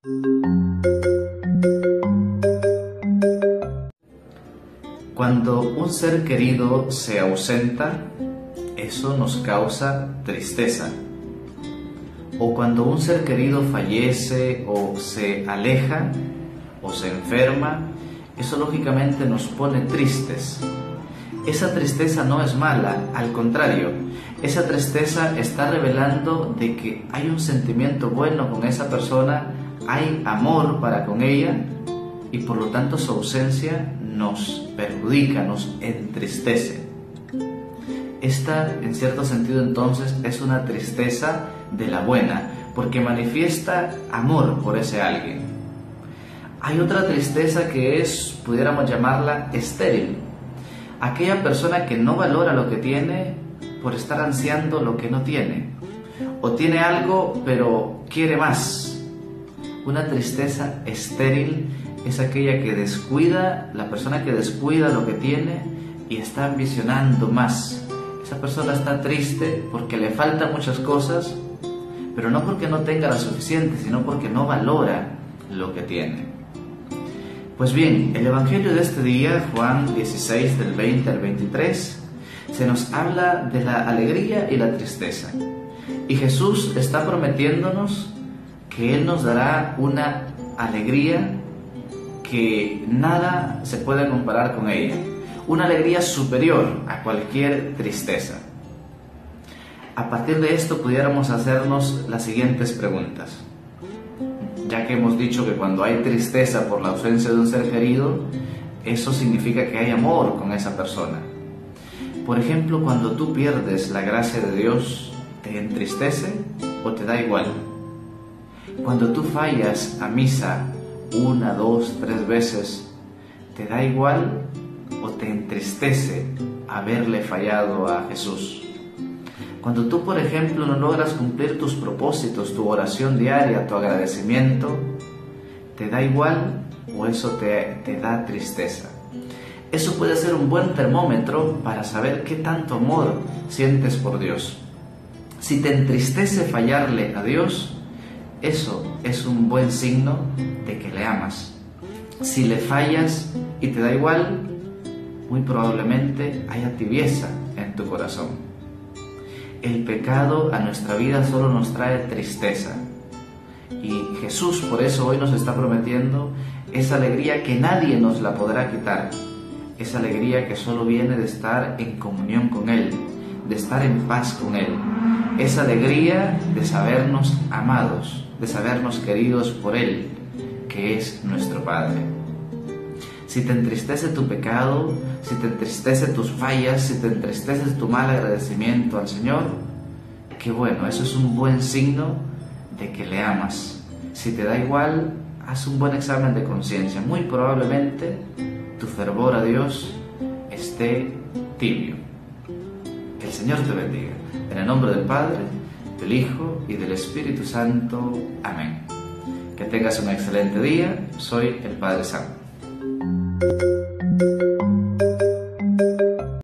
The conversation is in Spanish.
Cuando un ser querido se ausenta, eso nos causa tristeza. O cuando un ser querido fallece o se aleja o se enferma, eso lógicamente nos pone tristes. Esa tristeza no es mala, al contrario, esa tristeza está revelando de que hay un sentimiento bueno con esa persona, hay amor para con ella y por lo tanto su ausencia nos perjudica, nos entristece. Esta, en cierto sentido, entonces, es una tristeza de la buena, porque manifiesta amor por ese alguien. Hay otra tristeza que es, pudiéramos llamarla, estéril. Aquella persona que no valora lo que tiene por estar ansiando lo que no tiene. O tiene algo, pero quiere más. Una tristeza estéril es aquella que descuida, la persona que descuida lo que tiene y está ambicionando más. Esa persona está triste porque le faltan muchas cosas, pero no porque no tenga la suficiente, sino porque no valora lo que tiene. Pues bien, el Evangelio de este día, Juan 16, del 20 al 23, se nos habla de la alegría y la tristeza. Y Jesús está prometiéndonos que Él nos dará una alegría que nada se puede comparar con ella. Una alegría superior a cualquier tristeza. A partir de esto pudiéramos hacernos las siguientes preguntas. Ya que hemos dicho que cuando hay tristeza por la ausencia de un ser querido, eso significa que hay amor con esa persona. Por ejemplo, cuando tú pierdes la gracia de Dios, ¿te entristece o te da igual? Cuando tú fallas a misa 1, 2, 3 veces, ¿te da igual o te entristece haberle fallado a Jesús? Cuando tú, por ejemplo, no logras cumplir tus propósitos, tu oración diaria, tu agradecimiento, ¿te da igual o eso te da tristeza? Eso puede ser un buen termómetro para saber qué tanto amor sientes por Dios. Si te entristece fallarle a Dios, eso es un buen signo de que le amas. Si le fallas y te da igual, muy probablemente haya tibieza en tu corazón. El pecado a nuestra vida solo nos trae tristeza. Y Jesús por eso hoy nos está prometiendo esa alegría que nadie nos la podrá quitar. Esa alegría que solo viene de estar en comunión con Él, de estar en paz con Él. Esa alegría de sabernos amados, de sabernos queridos por Él, que es nuestro Padre. Si te entristece tu pecado, si te entristece tus fallas, si te entristece tu mal agradecimiento al Señor, qué bueno, eso es un buen signo de que le amas. Si te da igual, haz un buen examen de conciencia. Muy probablemente tu fervor a Dios esté tibio. Que el Señor te bendiga. En el nombre del Padre, del Hijo y del Espíritu Santo. Amén. Que tengas un excelente día. Soy el Padre Sam.